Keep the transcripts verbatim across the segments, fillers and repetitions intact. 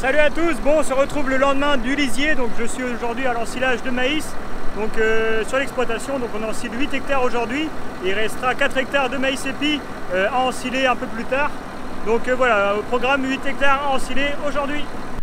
Salut à tous, bon on se retrouve le lendemain du lisier, donc je suis aujourd'hui à l'ensilage de maïs donc euh, sur l'exploitation, donc on ensile huit hectares aujourd'hui, il restera quatre hectares de maïs épi euh, à ensiler un peu plus tard, donc euh, voilà, au programme huit hectares à ensiler aujourd'hui.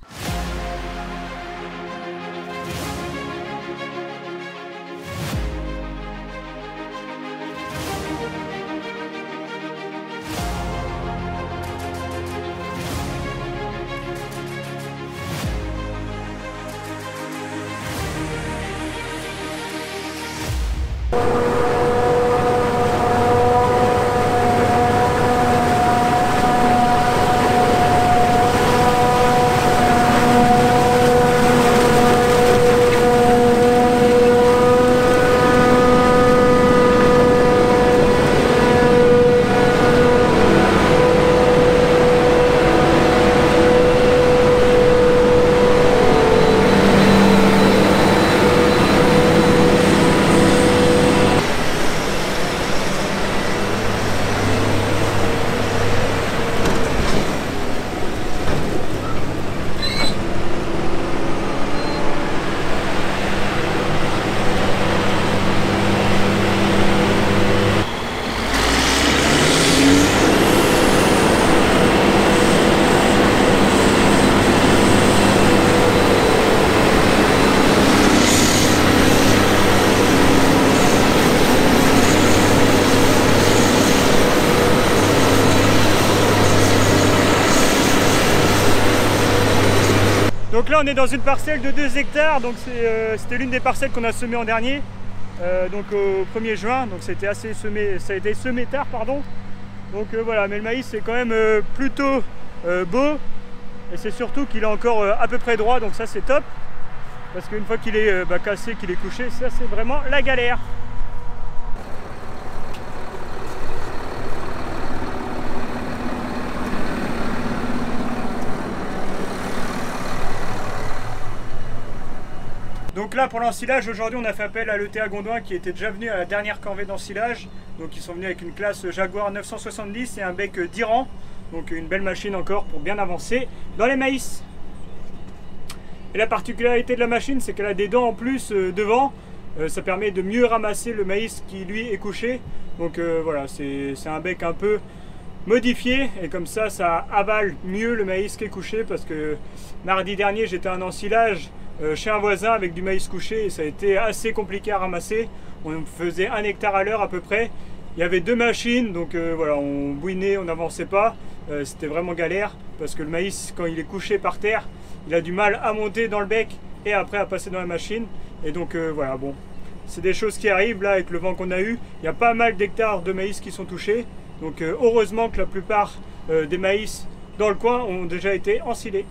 Donc là on est dans une parcelle de deux hectares, donc c'était euh, l'une des parcelles qu'on a semées en dernier, euh, donc au premier juin, donc c'était assez semé, ça a été semé tard pardon. Donc euh, voilà, mais le maïs c'est quand même euh, plutôt euh, beau, et c'est surtout qu'il est encore euh, à peu près droit, donc ça c'est top, parce qu'une fois qu'il est euh, bah, cassé, qu'il est couché, ça c'est vraiment la galère. Donc là pour l'ensilage, aujourd'hui on a fait appel à l'E T A Gondouin qui était déjà venu à la dernière corvée d'ensilage. Donc ils sont venus avec une classe Jaguar neuf cent soixante-dix et un bec d'Iran. Donc une belle machine encore pour bien avancer dans les maïs. Et la particularité de la machine, c'est qu'elle a des dents en plus euh, devant. Euh, ça permet de mieux ramasser le maïs qui lui est couché. Donc euh, voilà, c'est un bec un peu modifié et comme ça, ça avale mieux le maïs qui est couché, parce que mardi dernier j'étais à un ensilage Euh, chez un voisin avec du maïs couché et ça a été assez compliqué à ramasser. On faisait un hectare à l'heure à peu près. Il y avait deux machines, donc euh, voilà, on bouinait, on n'avançait pas. Euh, C'était vraiment galère parce que le maïs, quand il est couché par terre, il a du mal à monter dans le bec et après à passer dans la machine. Et donc euh, voilà, bon, c'est des choses qui arrivent là avec le vent qu'on a eu. Il y a pas mal d'hectares de maïs qui sont touchés. Donc euh, heureusement que la plupart euh, des maïs dans le coin ont déjà été ensilés.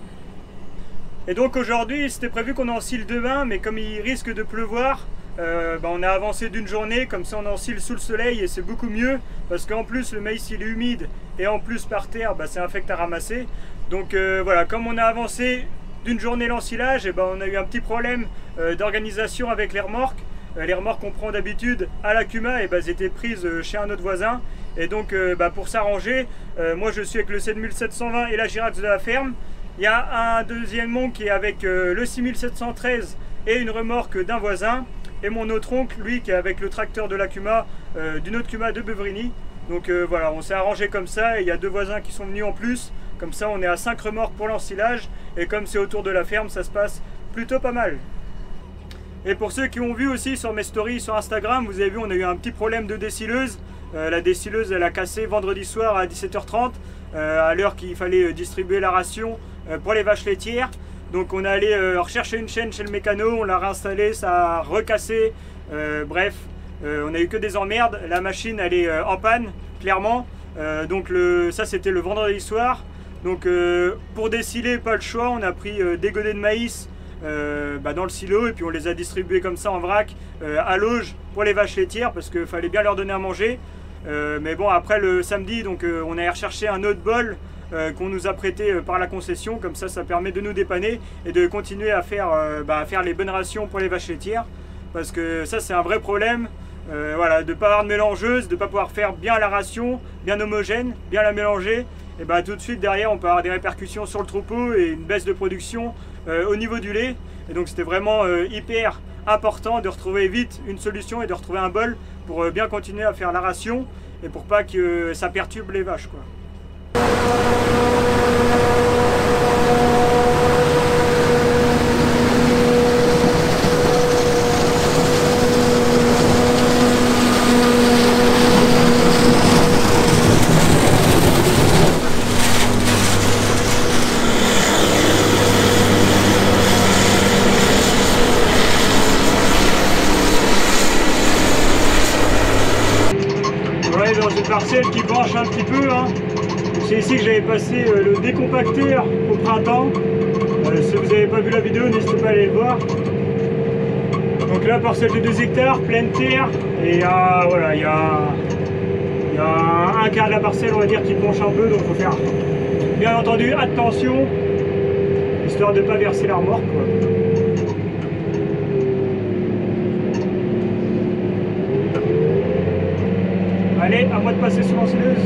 Et donc aujourd'hui c'était prévu qu'on ensile demain, mais comme il risque de pleuvoir, euh, bah on a avancé d'une journée, comme ça on ensile sous le soleil et c'est beaucoup mieux, parce qu'en plus le maïs il est humide et en plus par terre bah, c'est infect à ramasser. Donc euh, voilà, comme on a avancé d'une journée l'ensilage, et bah, on a eu un petit problème euh, d'organisation avec les remorques. Euh, les remorques qu'on prend d'habitude à la Cuma, et bah, elles étaient prises chez un autre voisin. Et donc euh, bah, pour s'arranger, euh, moi je suis avec le sept mille sept cent vingt et la Girax de la ferme. Il y a un deuxième oncle qui est avec euh, le six mille sept cent treize et une remorque d'un voisin. Et mon autre oncle, lui, qui est avec le tracteur de la Cuma, euh, d'une autre Cuma de Beuvrini. Donc euh, voilà, on s'est arrangé comme ça. Et il y a deux voisins qui sont venus en plus. Comme ça, on est à cinq remorques pour l'ensilage. Et comme c'est autour de la ferme, ça se passe plutôt pas mal. Et pour ceux qui ont vu aussi sur mes stories sur Instagram, vous avez vu, on a eu un petit problème de décileuse. Euh, la décileuse, elle a cassé vendredi soir à dix-sept heures trente, euh, à l'heure qu'il fallait distribuer la ration pour les vaches laitières. Donc on est allé euh, rechercher une chaîne chez le mécano, on l'a réinstallée, ça a recassé, euh, bref, euh, on a eu que des emmerdes. La machine elle est euh, en panne, clairement. Euh, donc le, ça c'était le vendredi soir. Donc euh, pour déciler, pas le choix, on a pris euh, des godets de maïs euh, bah, dans le silo et puis on les a distribués comme ça en vrac euh, à l'auge pour les vaches laitières, parce qu'il fallait bien leur donner à manger. Euh, mais bon, après le samedi, donc euh, on a recherché un autre bol euh, qu'on nous a prêté euh, par la concession. Comme ça, ça permet de nous dépanner et de continuer à faire, euh, bah, à faire les bonnes rations pour les vaches laitières. Parce que ça, c'est un vrai problème. Euh, voilà, de ne pas avoir de mélangeuse, de ne pas pouvoir faire bien la ration, bien homogène, bien la mélanger. et bah, tout de suite derrière on peut avoir des répercussions sur le troupeau et une baisse de production euh, au niveau du lait. Et donc c'était vraiment euh, hyper important de retrouver vite une solution et de retrouver un bol pour euh, bien continuer à faire la ration et pour pas que euh, ça perturbe les vaches, quoi. Dans une parcelle qui penche un petit peu, hein. C'est ici que j'avais passé euh, le décompacteur au printemps. Euh, si vous n'avez pas vu la vidéo, n'hésitez pas à aller le voir. Donc là, parcelle de deux hectares, pleine terre, et il y a, voilà, il y a, il y a un quart de la parcelle, on va dire, qui penche un peu, donc il faut faire bien entendu attention, histoire de ne pas verser la remorque, quoi. Allez, à moi de passer sur l'ensileuse.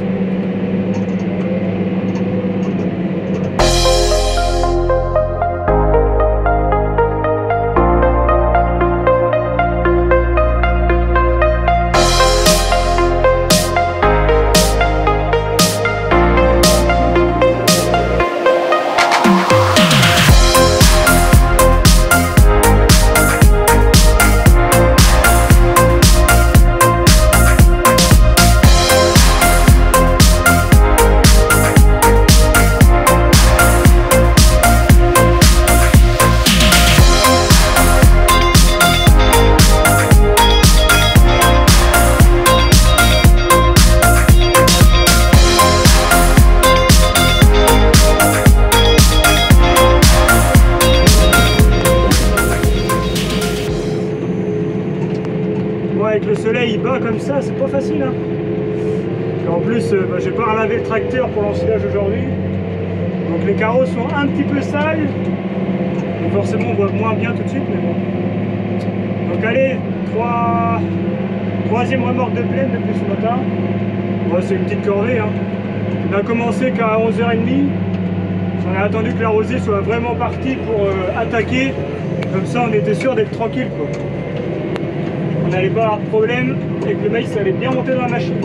Avec le soleil il bat comme ça, c'est pas facile, hein. Et en plus euh, bah, j'ai pas relavé le tracteur pour l'ensilage aujourd'hui, donc les carreaux sont un petit peu sales, donc forcément on voit moins bien tout de suite, mais bon. Donc allez, trois... troisième remorque de plaine depuis ce matin. Bon, c'est une petite corvée, hein. On a commencé qu'à onze heures trente, on a attendu que la rosée soit vraiment partie pour euh, attaquer, comme ça on était sûr d'être tranquille, quoi. On n'allait pas avoir de problème et que le maïs allait bien monter dans la machine.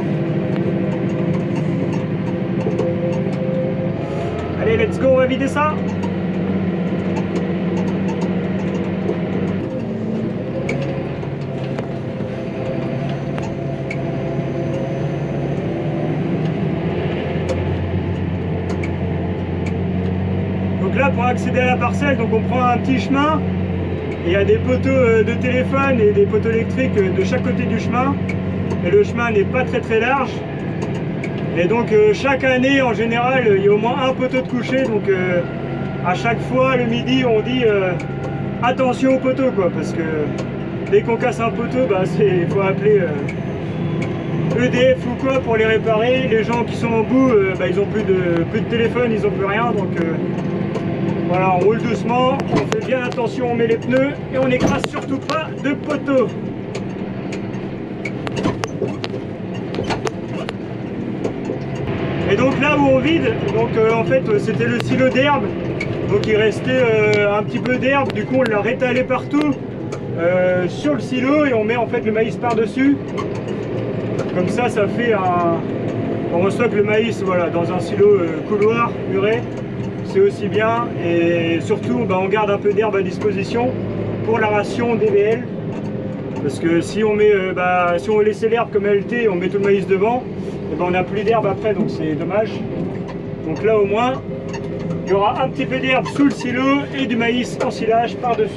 Allez, let's go, on va vider ça. Donc là, pour accéder à la parcelle, donc on prend un petit chemin. Il y a des poteaux de téléphone et des poteaux électriques de chaque côté du chemin. Et le chemin n'est pas très très large. Et donc chaque année, en général, il y a au moins un poteau de coucher. Donc à chaque fois, le midi, on dit euh, attention aux poteaux, quoi. Parce que dès qu'on casse un poteau, bah, il faut appeler euh, E D F ou quoi pour les réparer. Les gens qui sont au bout, euh, bah, ils n'ont plus de, plus de téléphone, ils n'ont plus rien. Donc euh, voilà, on roule doucement, on fait bien attention, on met les pneus et on n'écrase surtout pas de poteaux. Et donc là où on vide, donc euh, en fait c'était le silo d'herbe, donc il restait euh, un petit peu d'herbe, du coup on l'a rétalé partout euh, sur le silo et on met en fait le maïs par dessus. Comme ça, ça fait un... on reçoit le maïs, voilà, dans un silo euh, couloir muré. C'est aussi bien, et surtout bah, on garde un peu d'herbe à disposition pour la ration D V L, parce que si on met euh, bah, si on laissait l'herbe comme elle était, on met tout le maïs devant, et bah, on n'a plus d'herbe après, donc c'est dommage. Donc là au moins il y aura un petit peu d'herbe sous le silo et du maïs en silage par dessus.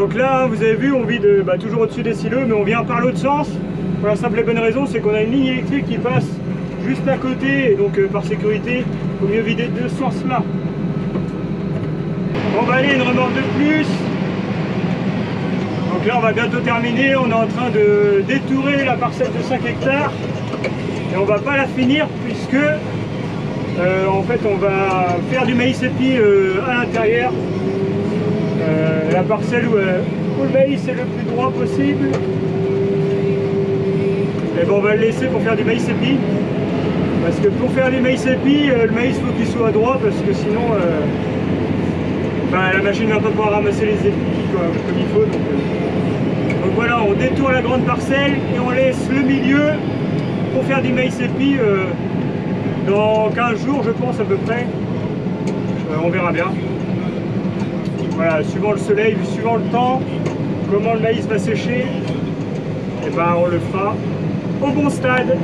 Donc là, vous avez vu, on vide bah, toujours au-dessus des silos, mais on vient par l'autre sens. Pour la simple et bonne raison, c'est qu'on a une ligne électrique qui passe juste à côté, et donc euh, par sécurité, il faut mieux vider de ce sens-là. On va aller une remorque de plus. Donc là, on va bientôt terminer. On est en train de détourer la parcelle de cinq hectares. Et on va pas la finir puisque, euh, en fait, on va faire du maïs épi euh, à l'intérieur. Euh, la parcelle où, euh, où le maïs est le plus droit possible. Et bon, on va le laisser pour faire du maïs épi. Parce que pour faire du maïs épi, euh, le maïs faut qu'il soit droit parce que sinon euh, bah, la machine ne va pas pouvoir ramasser les épis quoi, comme il faut. Donc, euh, donc voilà, on détourne la grande parcelle et on laisse le milieu pour faire du maïs épi euh, dans quinze jours je pense à peu près. Euh, on verra bien. Voilà, suivant le soleil, suivant le temps, comment le maïs va sécher, et ben on le fera au bon stade.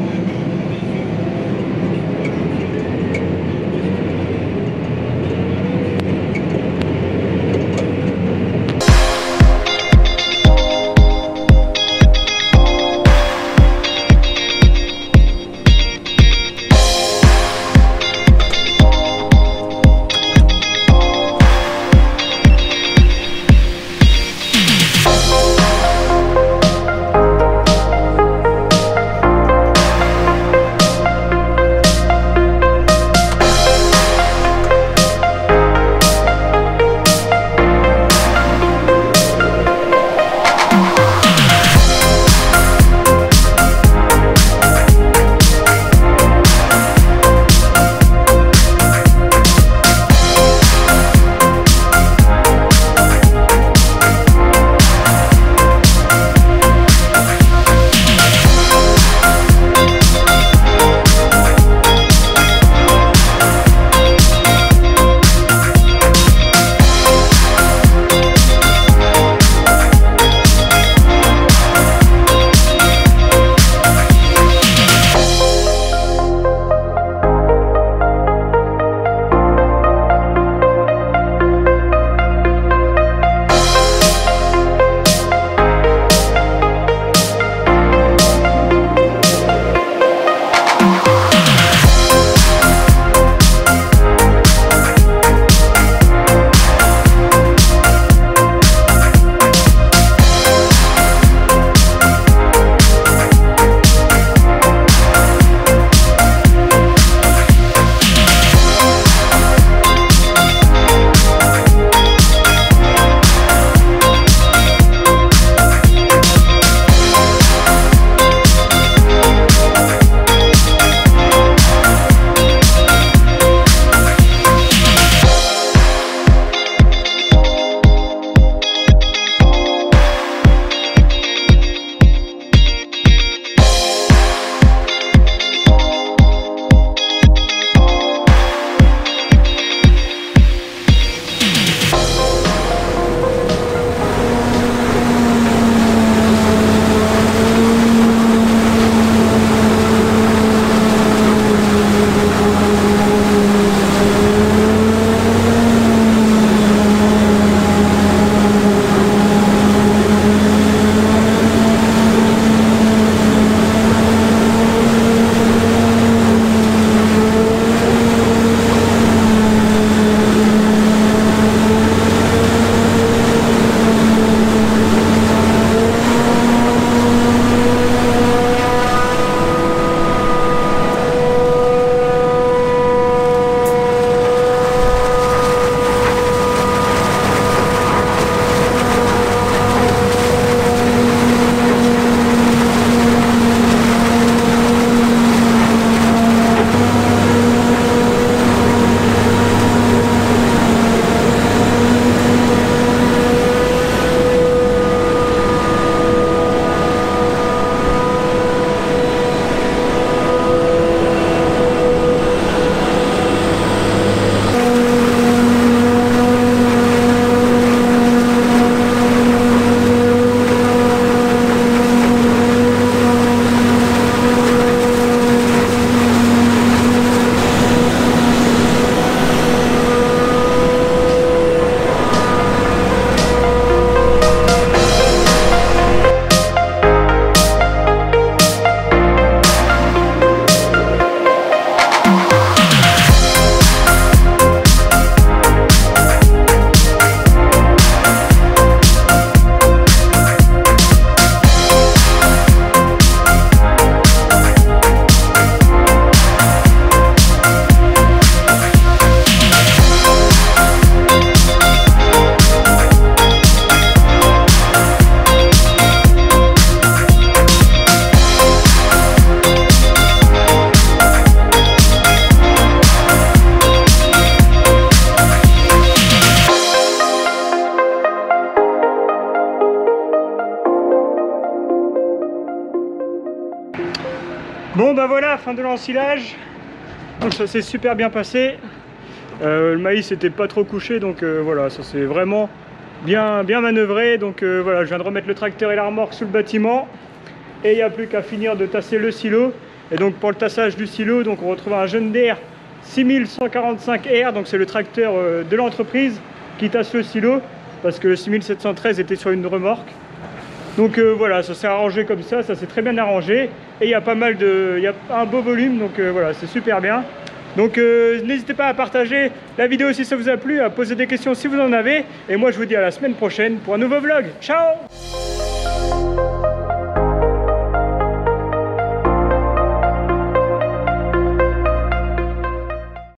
fin de l'ensilage. Donc ça s'est super bien passé. Euh, le maïs n'était pas trop couché, donc euh, voilà, ça s'est vraiment bien, bien manœuvré. Donc euh, voilà, je viens de remettre le tracteur et la remorque sous le bâtiment. Et il n'y a plus qu'à finir de tasser le silo. Et donc pour le tassage du silo, donc on retrouve un John Deere six mille cent quarante-cinq R, donc c'est le tracteur euh, de l'entreprise qui tasse le silo, parce que le six mille sept cent treize était sur une remorque. Donc euh, voilà, ça s'est arrangé comme ça, ça s'est très bien arrangé. Et il y a pas mal de... il y a un beau volume, donc euh, voilà, c'est super bien. Donc euh, n'hésitez pas à partager la vidéo si ça vous a plu, à poser des questions si vous en avez. Et moi je vous dis à la semaine prochaine pour un nouveau vlog. Ciao!